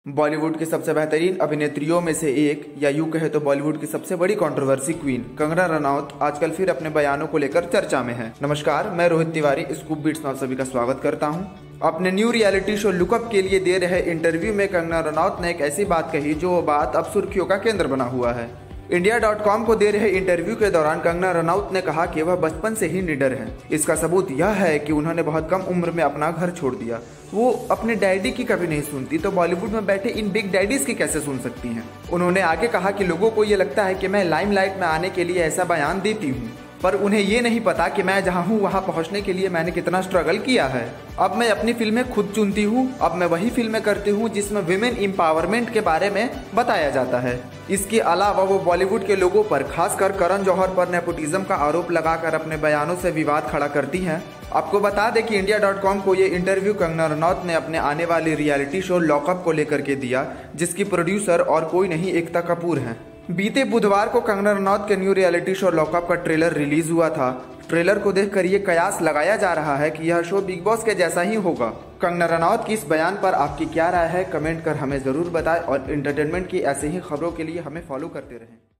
बॉलीवुड की सबसे बेहतरीन अभिनेत्रियों में से एक, या यूं कहे तो बॉलीवुड की सबसे बड़ी कंट्रोवर्सी क्वीन कंगना रनौत आजकल फिर अपने बयानों को लेकर चर्चा में है। नमस्कार, मैं रोहित तिवारी स्कूप बीट्स में आप सभी का स्वागत करता हूं। अपने न्यू रियलिटी शो लुकअप के लिए दे रहे इंटरव्यू में कंगना रनौत ने एक ऐसी बात कही जो बात अब सुर्खियों का केंद्र बना हुआ है। India.com को दे रहे इंटरव्यू के दौरान कंगना रनौत ने कहा कि वह बचपन से ही निडर है। इसका सबूत यह है कि उन्होंने बहुत कम उम्र में अपना घर छोड़ दिया। वो अपने डैडी की कभी नहीं सुनती तो बॉलीवुड में बैठे इन बिग डैडीज की कैसे सुन सकती हैं। उन्होंने आगे कहा कि लोगों को ये लगता है कि मैं लाइमलाइट में आने के लिए ऐसा बयान देती हूँ, पर उन्हें ये नहीं पता कि मैं जहाँ हूँ वहाँ पहुँचने के लिए मैंने कितना स्ट्रगल किया है। अब मैं अपनी फिल्में खुद चुनती हूँ। अब मैं वही फिल्में करती हूँ जिसमें विमेन एम्पावरमेंट के बारे में बताया जाता है। इसके अलावा वो बॉलीवुड के लोगों पर, खासकर करण जौहर पर नेपोटिज्म का आरोप लगाकर अपने बयानों से विवाद खड़ा करती हैं। आपको बता दें कि India.com को ये इंटरव्यू कंगना रनौत ने अपने आने वाले रियलिटी शो लॉकअप को लेकर के दिया, जिसकी प्रोड्यूसर और कोई नहीं एकता कपूर हैं। बीते बुधवार को कंगना रनौत के न्यू रियलिटी शो लॉकअप का ट्रेलर रिलीज हुआ था। ट्रेलर को देखकर ये कयास लगाया जा रहा है कि यह शो बिग बॉस के जैसा ही होगा। कंगना रनौत की इस बयान पर आपकी क्या राय है, कमेंट कर हमें जरूर बताएं और एंटरटेनमेंट की ऐसे ही खबरों के लिए हमें फॉलो करते रहें।